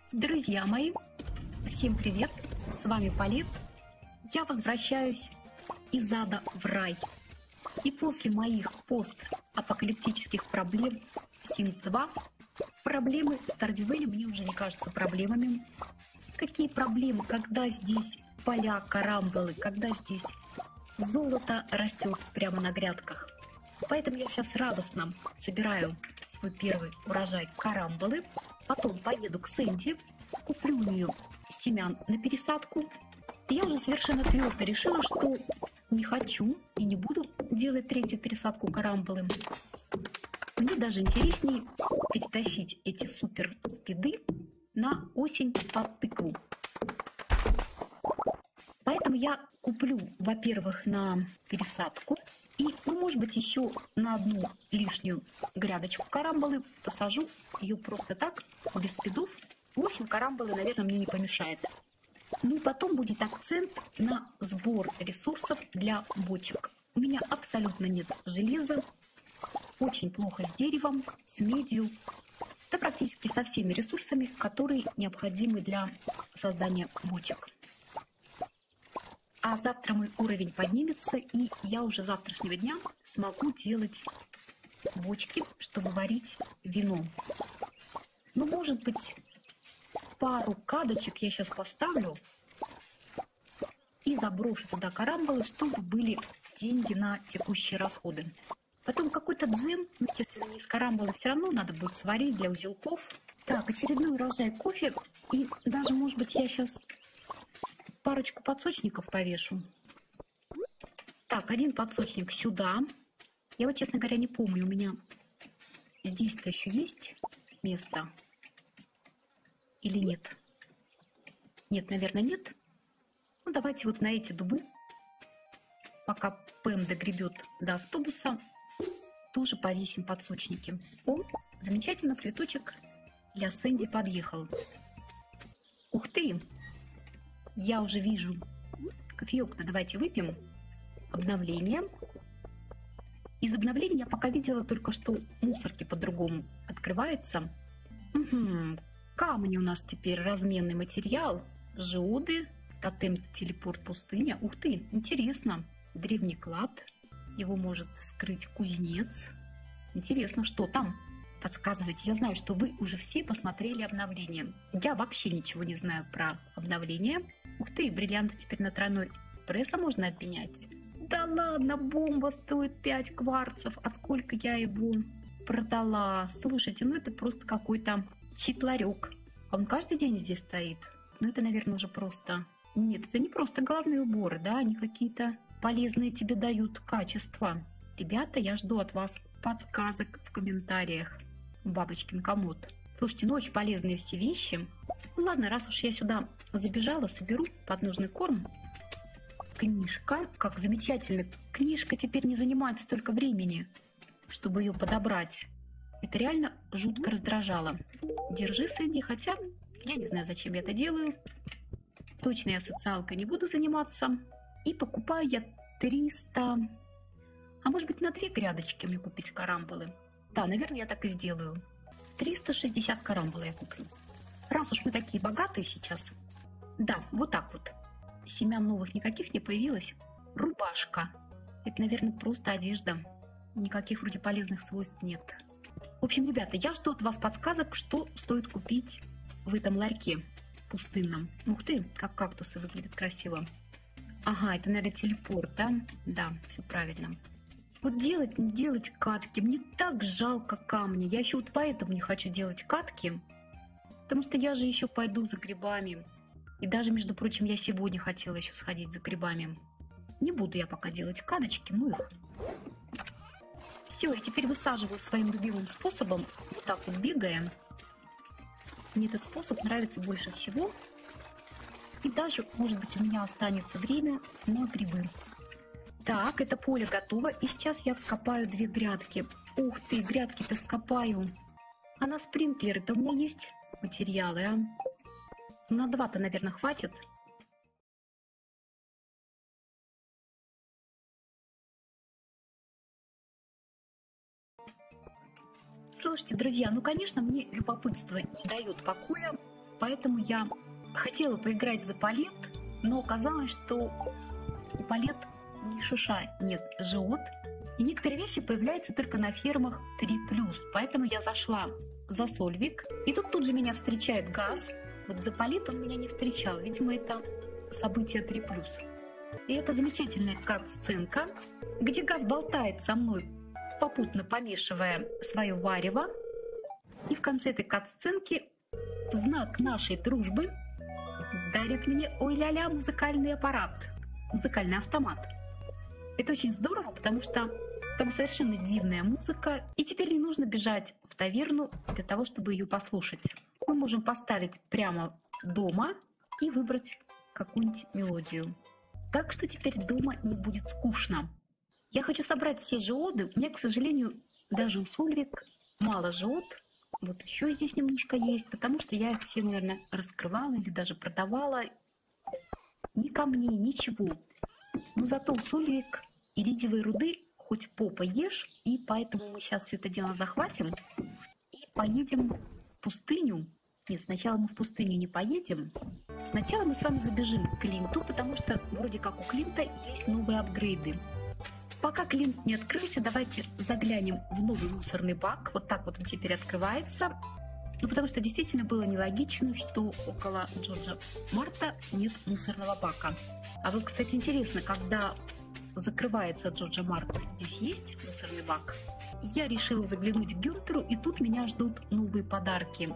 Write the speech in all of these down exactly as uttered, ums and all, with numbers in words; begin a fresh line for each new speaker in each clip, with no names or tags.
Друзья мои, всем привет! С вами Полит. Я возвращаюсь из ада в рай. И после моих постапокалиптических проблем Sims два, проблемы Stardew Valley мне уже не кажутся проблемами. Какие проблемы, когда здесь поля, карамболы, когда здесь золото растет прямо на грядках. Поэтому я сейчас радостно собираю свой первый урожай карамболы. Потом поеду к Сэнди, куплю у нее семян на пересадку. И я уже совершенно твердо решила, что не хочу и не буду делать третью пересадку карамболы. Мне даже интереснее перетащить эти супер спиды на осень под тыкву. Поэтому я куплю, во-первых, на пересадку. И, ну, может быть, еще на одну лишнюю грядочку карамболы посажу ее просто так, без спидов. восемь карамболы, наверное, мне не помешает. Ну и потом будет акцент на сбор ресурсов для бочек. У меня абсолютно нет железа, очень плохо с деревом, с медью, да практически со всеми ресурсами, которые необходимы для создания бочек. А завтра мой уровень поднимется, и я уже с завтрашнего дня смогу делать бочки, чтобы варить вино. Ну, может быть, пару кадочек я сейчас поставлю и заброшу туда карамболы, чтобы были деньги на текущие расходы. Потом какой-то джем, естественно, не из карамболы, все равно надо будет сварить для узелков. Так, очередной урожай кофе, и даже, может быть, я сейчас парочку подсочников повешу. Так, один подсочник сюда. Я вот, честно говоря, не помню, у меня здесь-то еще есть место или нет? Нет, наверное, нет. Ну, давайте вот на эти дубы, пока Пэм догребет до автобуса, тоже повесим подсочники. О, замечательно, цветочек для Сэнди подъехал. Ух ты! Я уже вижу кофеек-то, давайте выпьем. Обновление. Из обновления я пока видела только, что мусорки по-другому открывается. Угу. Камни у нас теперь разменный материал. Жиоды, тотем, телепорт, пустыня. Ух ты, интересно. Древний клад. Его может скрыть кузнец. Интересно, что там? Подсказывайте. Я знаю, что вы уже все посмотрели обновление. Я вообще ничего не знаю про обновление. Ух ты, бриллианты теперь на тройной эспрессо можно обменять. Да ладно, бомба стоит пять кварцев. А сколько я его продала? Слушайте, ну это просто какой-то читларек. Он каждый день здесь стоит. Ну это, наверное, уже просто... Нет, это не просто головные уборы, да? Они какие-то полезные тебе дают качества. Ребята, я жду от вас подсказок в комментариях. Бабочкин комод. Слушайте, ну очень полезные все вещи. Ну ладно, раз уж я сюда забежала, соберу под нужный корм. Книжка. Как замечательно. Книжка теперь не занимает столько времени, чтобы ее подобрать. Это реально жутко раздражало. Держи, Сэнди, хотя я не знаю, зачем я это делаю. Точно я социалкой не буду заниматься. И покупаю я триста... А может быть, на две грядочки мне купить карамболы? Да, наверное, я так и сделаю. триста шестьдесят карамбол я куплю. Раз уж мы такие богатые сейчас. Да, вот так вот. Семян новых никаких не появилось. Рубашка. Это, наверное, просто одежда. Никаких вроде полезных свойств нет. В общем, ребята, я жду от вас подсказок, что стоит купить в этом ларьке пустынном. Ух ты, как кактусы выглядят красиво. Ага, это, наверное, телепорт, да? Да, все правильно. Вот делать, не делать катки. Мне так жалко камни. Я еще вот поэтому не хочу делать катки. Потому что я же еще пойду за грибами. И даже, между прочим, я сегодня хотела еще сходить за грибами. Не буду я пока делать каточки, ну их. Все, я теперь высаживаю своим любимым способом. Вот так вот бегая. Мне этот способ нравится больше всего. И даже, может быть, у меня останется время на грибы. Так, это поле готово, и сейчас я вскопаю две грядки. Ух ты, грядки-то вскопаю. А на спринклеры-то у меня есть материалы, а? На два-то, наверное, хватит. Слушайте, друзья, ну, конечно, мне любопытство не дает покоя. поэтому я хотела поиграть за палет, но оказалось, что у палет ни шиша нет жиот, и некоторые вещи появляются только на фермах три плюс, поэтому я зашла за Сольвик, и тут тут же меня встречает Газ. Вот за палет он меня не встречал, видимо, это событие три плюс. И это замечательная кат-сценка, где Газ болтает со мной, попутно помешивая свое варево. И в конце этой кат-сценки в знак нашей дружбы дарит мне ой-ля-ля музыкальный аппарат, музыкальный автомат. Это очень здорово, потому что там совершенно дивная музыка, и теперь не нужно бежать в таверну для того, чтобы ее послушать. Мы можем поставить прямо дома и выбрать какую-нибудь мелодию. Так что теперь дома не будет скучно. Я хочу собрать все жиоды. У меня, к сожалению, даже у Сольвик мало жиод. Вот еще здесь немножко есть, потому что я их все, наверное, раскрывала или даже продавала. Ни камней, ничего. Но зато у Сольвик иридиевой руды хоть попа ешь, и поэтому мы сейчас все это дело захватим и поедем в пустыню. Нет, сначала мы в пустыню не поедем. Сначала мы с вами забежим к Клинту, потому что вроде как у Клинта есть новые апгрейды. Пока Клинт не открылся, давайте заглянем в новый мусорный бак. Вот так вот он теперь открывается. Ну, потому что действительно было нелогично, что около Джорджа Марта нет мусорного бака. А вот, кстати, интересно, когда закрывается Джорджа Марта, здесь есть мусорный бак? Я решила заглянуть к Гюнтеру, и тут меня ждут новые подарки.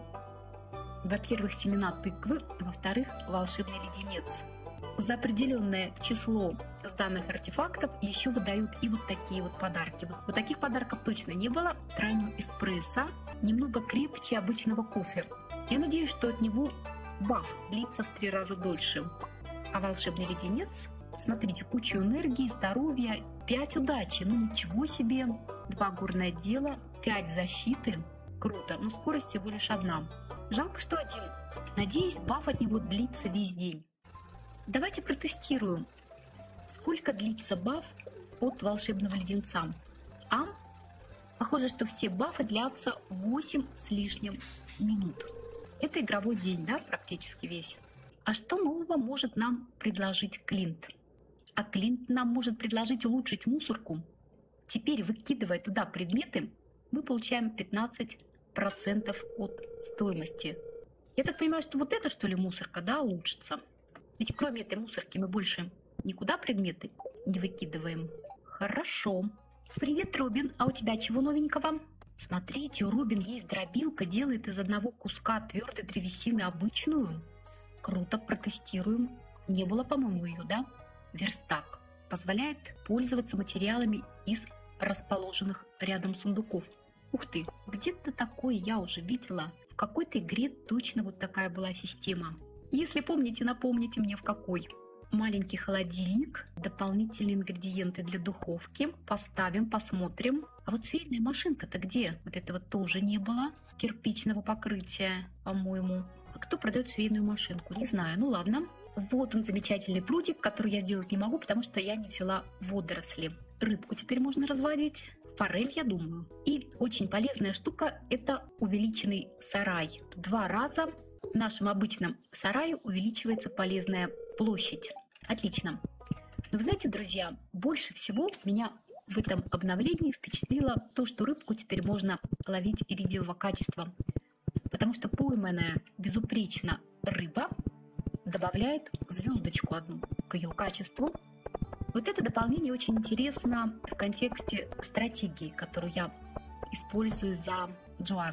Во-первых, семена тыквы, во-вторых, волшебный леденец. За определенное число сданных артефактов еще выдают и вот такие вот подарки. Вот, вот таких подарков точно не было. Тройной эспрессо, немного крепче обычного кофе. Я надеюсь, что от него баф длится в три раза дольше. А волшебный леденец, смотрите, кучу энергии, здоровья, пять удачи. Ну ничего себе. два горное дело, пять защиты. Круто, но скорость всего лишь одна. Жалко, что один. Надеюсь, баф от него длится весь день. Давайте протестируем, сколько длится баф от волшебного леденца. А похоже, что все бафы длятся восемь с лишним минут. Это игровой день, да, практически весь. А что нового может нам предложить Клинт? А Клинт нам может предложить улучшить мусорку. Теперь, выкидывая туда предметы, мы получаем пятнадцать процентов от стоимости. Я так понимаю, что вот это, что ли, мусорка, да, улучшится? Ведь кроме этой мусорки мы больше никуда предметы не выкидываем. Хорошо. Привет, Робин. А у тебя чего новенького? Смотрите, у Робин есть дробилка, делает из одного куска твердой древесины обычную. Круто, протестируем. Не было, по-моему, ее, да? Верстак. Позволяет пользоваться материалами из расположенных рядом сундуков. Ух ты, где-то такое я уже видела. В какой-то игре точно вот такая была система. Если помните, напомните мне в какой. Маленький холодильник, дополнительные ингредиенты для духовки. Поставим, посмотрим. А вот швейная машинка-то где? Вот этого тоже не было. Кирпичного покрытия, по-моему. А кто продает швейную машинку? Не знаю. Ну ладно. Вот он, замечательный прудик, который я сделать не могу, потому что я не взяла водоросли. Рыбку теперь можно разводить. Форель, я думаю. И очень полезная штука – это увеличенный сарай. В два раза в нашем обычном сарае увеличивается полезная площадь. Отлично. Но вы знаете, друзья, больше всего меня в этом обновлении впечатлило то, что рыбку теперь можно ловить иридиевого качества. Потому что пойманная безупречно рыба добавляет звездочку одну к ее качеству. Вот это дополнение очень интересно в контексте стратегии, которую я использую за Джоан.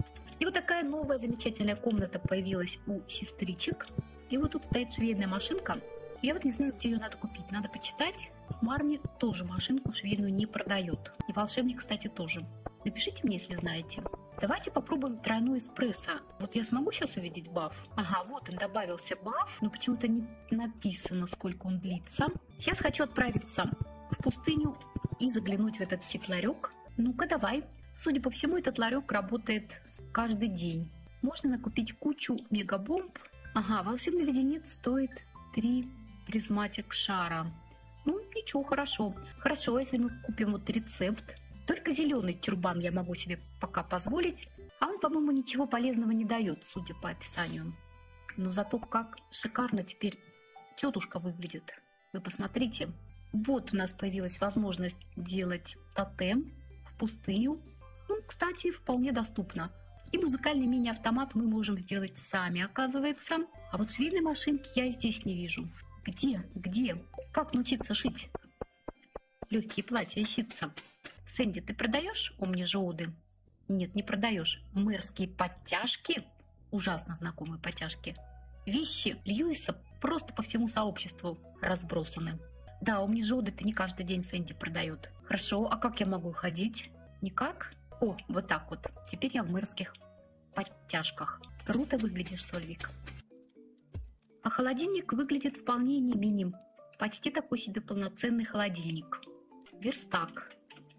И вот такая новая замечательная комната появилась у сестричек. И вот тут стоит швейная машинка. Я вот не знаю, где ее надо купить. Надо почитать. Марни тоже машинку швейную не продает. И волшебник, кстати, тоже. Напишите мне, если знаете. Давайте попробуем тройной эспрессо. Вот я смогу сейчас увидеть баф? Ага, вот он добавился баф, но почему-то не написано, сколько он длится. Сейчас хочу отправиться в пустыню и заглянуть в этот хит ларек. Ну-ка, давай. Судя по всему, этот ларек работает каждый день. Можно накупить кучу мегабомб. Ага, волшебный леденец стоит три призматик шара. Ну, ничего, хорошо. Хорошо, если мы купим вот рецепт. Только зеленый тюрбан я могу себе пока позволить. А он, по-моему, ничего полезного не дает, судя по описанию. Но зато как шикарно теперь тетушка выглядит. Вы посмотрите. Вот у нас появилась возможность делать тотем в пустыню. Ну, кстати, вполне доступно. И музыкальный мини-автомат мы можем сделать сами, оказывается. А вот швейной машинки я здесь не вижу. Где? Где? Как научиться шить легкие платья и ситца? Сэнди, ты продаешь омнижоуды? Нет, не продаешь. Мэрские подтяжки? Ужасно знакомые подтяжки. Вещи Льюиса просто по всему сообществу разбросаны. Да, омнижоуды это не каждый день Сэнди продает. Хорошо, а как я могу ходить? Никак? О, вот так вот. Теперь я в мэрских подтяжках. Круто выглядишь, Сольвик. А холодильник выглядит вполне не миним. Почти такой себе полноценный холодильник. Верстак.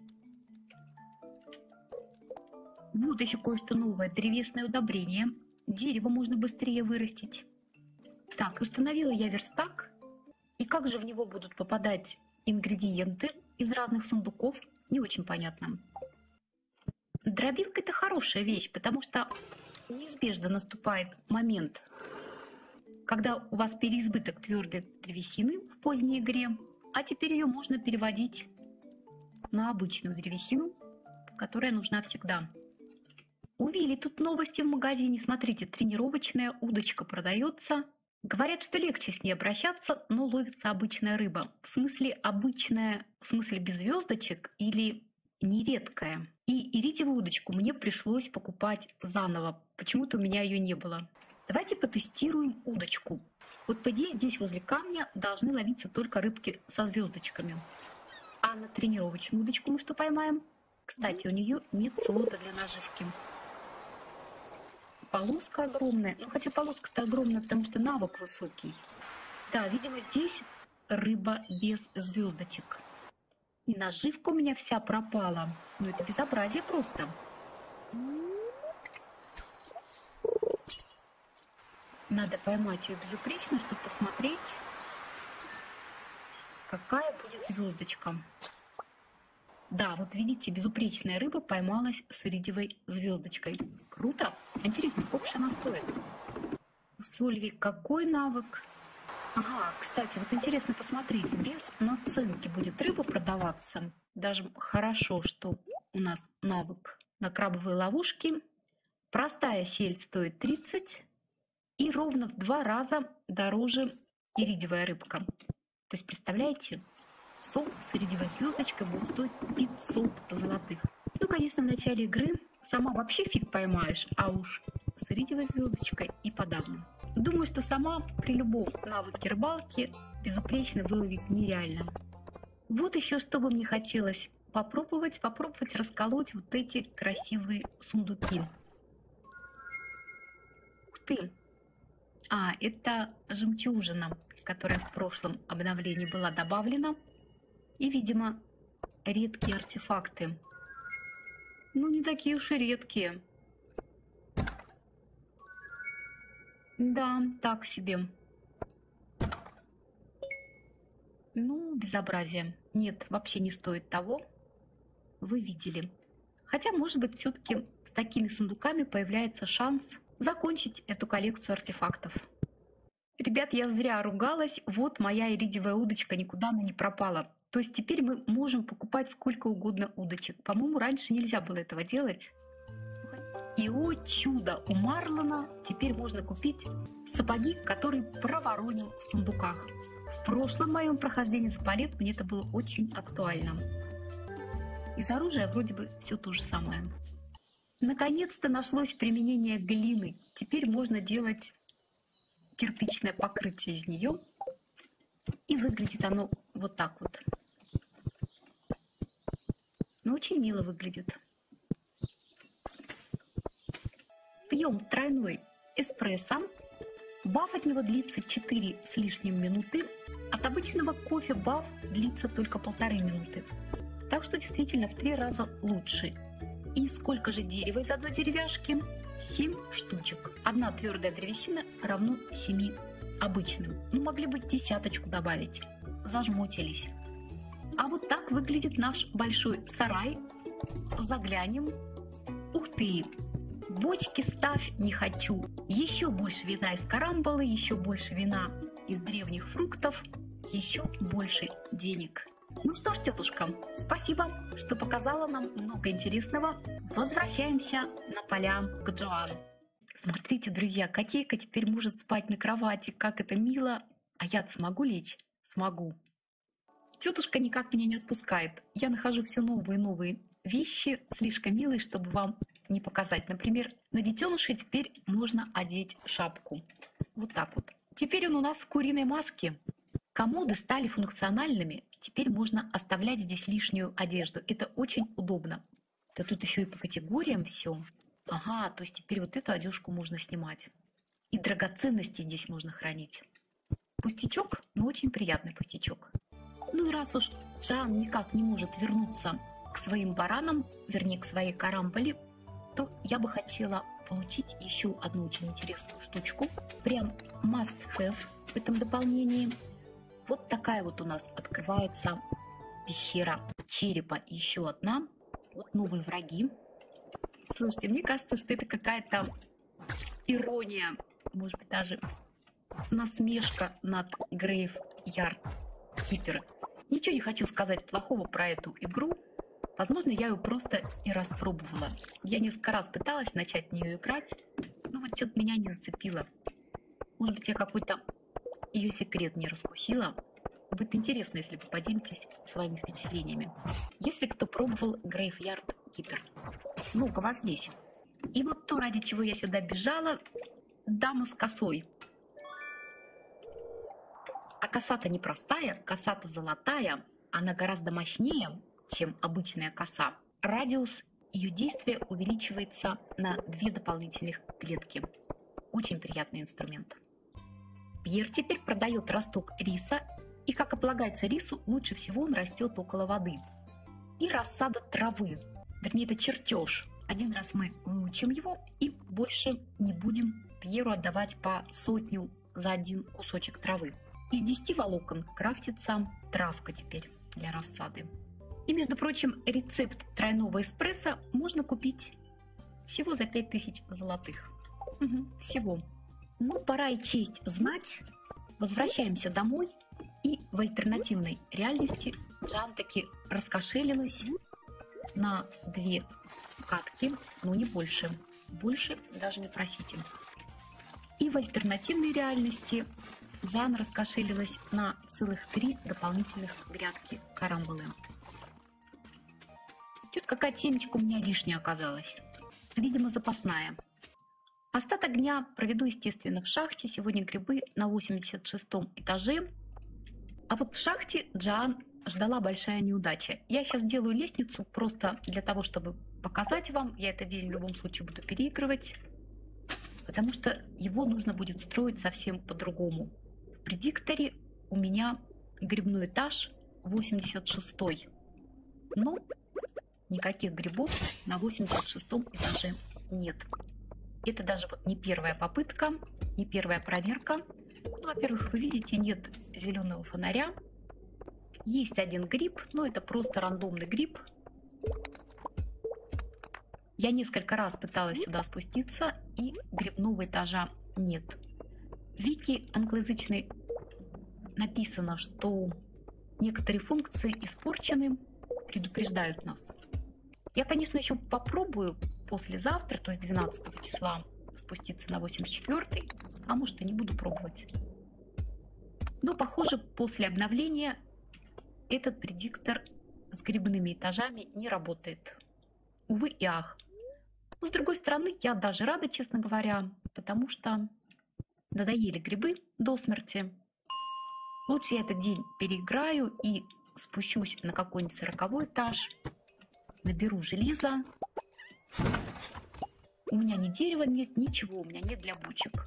Вот еще кое-что новое. Древесное удобрение. Дерево можно быстрее вырастить. Так, установила я верстак. И как же в него будут попадать ингредиенты из разных сундуков? Не очень понятно. Дробилка это хорошая вещь, потому что неизбежно наступает момент, когда у вас переизбыток твердой древесины в поздней игре, а теперь ее можно переводить на обычную древесину, которая нужна всегда. У Вилли тут новости в магазине. Смотрите, тренировочная удочка продается. Говорят, что легче с ней обращаться, но ловится обычная рыба. В смысле обычная, в смысле без звездочек или нередкая. И иридиевую удочку мне пришлось покупать заново. Почему-то у меня ее не было. Давайте потестируем удочку. Вот по идее здесь возле камня должны ловиться только рыбки со звездочками. А на тренировочную удочку мы что поймаем? Кстати, у нее нет слота для наживки. Полоска огромная. Ну, хотя полоска-то огромная, потому что навык высокий. Да, видимо, здесь рыба без звездочек. И наживка у меня вся пропала. Ну, это безобразие просто. Надо поймать ее безупречно, чтобы посмотреть, какая будет звездочка. Да, вот видите, безупречная рыба поймалась с иридиевой звездочкой. Круто. Интересно, сколько же она стоит? У Сольвик какой навык? Ага, кстати, вот интересно посмотреть, без наценки будет рыба продаваться. Даже хорошо, что у нас навык на крабовые ловушки. Простая сельдь стоит тридцать и ровно в два раза дороже иридиевая рыбка. То есть, представляете, сом с иридиевой звездочкой будет стоить пятьсот золотых. Ну, конечно, в начале игры сама вообще фиг поймаешь, а уж с иридиевой звездочкой и подавно. Думаю, что сама при любом навыке рыбалки безупречно выловить нереально. Вот еще что бы мне хотелось попробовать, попробовать расколоть вот эти красивые сундуки. Ух ты! А, это жемчужина, которая в прошлом обновлении была добавлена. И, видимо, редкие артефакты. Ну, не такие уж и редкие. Да, так себе. Ну, безобразие. Нет, вообще не стоит того. Вы видели. Хотя, может быть, все-таки с такими сундуками появляется шанс закончить эту коллекцию артефактов. Ребят, я зря ругалась. Вот моя иридиевая удочка, никуда она не пропала. То есть теперь мы можем покупать сколько угодно удочек. По-моему, раньше нельзя было этого делать. И, о чудо, у Марлона теперь можно купить сапоги, которые проворонил в сундуках. В прошлом моем прохождении за палет мне это было очень актуально. Из оружия вроде бы все то же самое. Наконец-то нашлось применение глины. Теперь можно делать кирпичное покрытие из нее. И выглядит оно вот так вот. Но очень мило выглядит. Пьем тройной эспрессо. Баф от него длится четыре с лишним минуты. От обычного кофе баф длится только полторы минуты. Так что действительно в три раза лучше. И сколько же дерева из одной деревяшки? семь штучек. Одна твердая древесина равно семи обычным. Ну, могли бы десяточку добавить. Зажмотились. А вот так выглядит наш большой сарай. Заглянем. Ух ты! Бочки ставь, не хочу. Еще больше вина из карамболы, еще больше вина из древних фруктов, еще больше денег. Ну что ж, тетушка, спасибо, что показала нам много интересного. Возвращаемся на поля к Джоан. Смотрите, друзья, котейка теперь может спать на кровати. Как это мило. А я смогу лечь? Смогу. Тетушка никак меня не отпускает. Я нахожу все новые и новые вещи, слишком милые, чтобы вам не показать. Например, на детеныша теперь можно одеть шапку. Вот так вот. Теперь он у нас в куриной маске. Комоды стали функциональными. Теперь можно оставлять здесь лишнюю одежду. Это очень удобно. Да тут еще и по категориям все. Ага, то есть теперь вот эту одежку можно снимать. И драгоценности здесь можно хранить. Пустячок, но очень приятный пустячок. Ну и раз уж Джоан никак не может вернуться к своим баранам, вернее к своей карамболе, то я бы хотела получить еще одну очень интересную штучку. Прям must have в этом дополнении. Вот такая вот у нас открывается пещера черепа. И еще одна. Вот новые враги. Слушайте, мне кажется, что это какая-то ирония, может быть, даже насмешка над Graveyard Keeper. Ничего не хочу сказать плохого про эту игру. Возможно, я ее просто и распробовала. Я несколько раз пыталась начать в нее играть, но вот что-то меня не зацепило. Может быть, я какой-то ее секрет не раскусила. Будет интересно, если вы поделитесь своими впечатлениями. Если кто пробовал Graveyard Keeper. Ну-ка, вас здесь. И вот то, ради чего я сюда бежала, дама с косой. А коса-то не простая, коса-то золотая. Она гораздо мощнее, чем обычная коса. Радиус ее действия увеличивается на две дополнительных клетки. Очень приятный инструмент. Пьер теперь продает росток риса, и, как и полагается рису, лучше всего он растет около воды. И рассада травы, вернее, это чертеж. Один раз мы выучим его и больше не будем Пьеру отдавать по сотню за один кусочек травы. Из десяти волокон крафтится травка теперь для рассады. И, между прочим, рецепт тройного эспрессо можно купить всего за пять тысяч золотых. Угу, всего. Ну, пора и честь знать. Возвращаемся домой. И в альтернативной реальности Джоан таки раскошелилась на две катки, но не больше. Больше даже не просите. И в альтернативной реальности Джоан раскошелилась на целых три дополнительных грядки карамболы. Чуть какая темечка у меня лишняя оказалась. Видимо, запасная. Остаток дня проведу, естественно, в шахте. Сегодня грибы на восемьдесят шестом этаже. А вот в шахте Джоан ждала большая неудача. Я сейчас делаю лестницу просто для того, чтобы показать вам. Я этот день в любом случае буду переигрывать, потому что его нужно будет строить совсем по-другому. В предикторе у меня грибной этаж восемьдесят шестой. Но никаких грибов на восемьдесят шестом этаже нет. Это даже вот не первая попытка, не первая проверка. Ну, во-первых, вы видите, нет зеленого фонаря. Есть один гриб, но это просто рандомный гриб. Я несколько раз пыталась сюда спуститься, и грибного этажа нет. В вики англоязычной написано, что некоторые функции испорчены, предупреждают нас. Я, конечно, еще попробую послезавтра, то есть двенадцатого числа, спуститься на восемьдесят четвёртый, а может и не буду пробовать. Но, похоже, после обновления этот предиктор с грибными этажами не работает. Увы и ах. Но, с другой стороны, я даже рада, честно говоря, потому что надоели грибы до смерти. Лучше я этот день переиграю и спущусь на какой-нибудь сороковой этаж, наберу железа. У меня ни дерева нет, ничего у меня нет для бочек.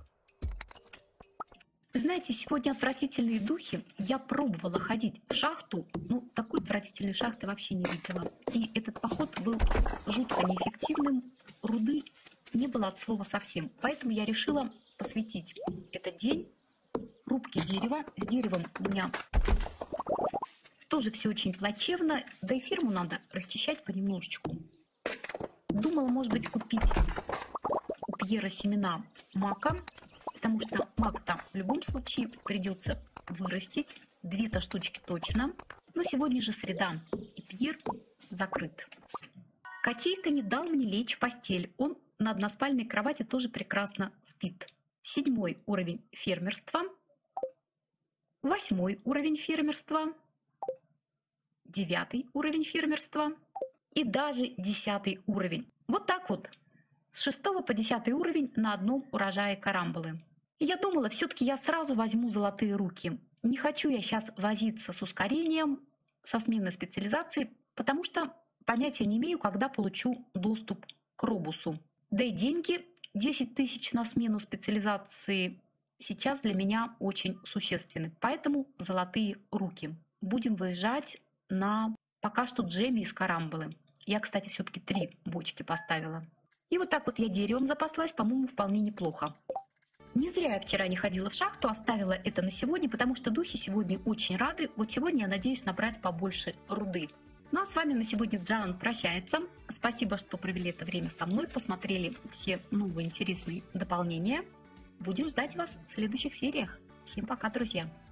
Вы знаете, сегодня отвратительные духи. Я пробовала ходить в шахту, ну, такой отвратительной шахты вообще не видела. И этот поход был жутко неэффективным, руды не было от слова совсем. Поэтому я решила посвятить этот день рубке дерева. С деревом у меня тоже все очень плачевно, да и ферму надо расчищать понемножечку. Думала, может быть, купить Пьера семена мака, потому что мак-то в любом случае придется вырастить. Две-то штучки точно. Но сегодня же среда, и Пьер закрыт. Котейка не дал мне лечь в постель. Он на односпальной кровати тоже прекрасно спит. Седьмой уровень фермерства. Восьмой уровень фермерства. Девятый уровень фермерства. И даже десятый уровень. Вот так вот. С шестого по десятый уровень на одном урожае карамболы. И я думала, все-таки я сразу возьму золотые руки. Не хочу я сейчас возиться с ускорением, со сменой специализации, потому что понятия не имею, когда получу доступ к робусу. Да и деньги десять тысяч на смену специализации сейчас для меня очень существенны. Поэтому золотые руки. Будем выезжать на пока что джемми из карамболы. Я, кстати, все-таки три бочки поставила. И вот так вот я деревом запаслась, по-моему, вполне неплохо. Не зря я вчера не ходила в шахту, оставила это на сегодня, потому что духи сегодня очень рады. Вот сегодня я надеюсь набрать побольше руды. Ну а с вами на сегодня Джан прощается. Спасибо, что провели это время со мной, посмотрели все новые интересные дополнения. Будем ждать вас в следующих сериях. Всем пока, друзья!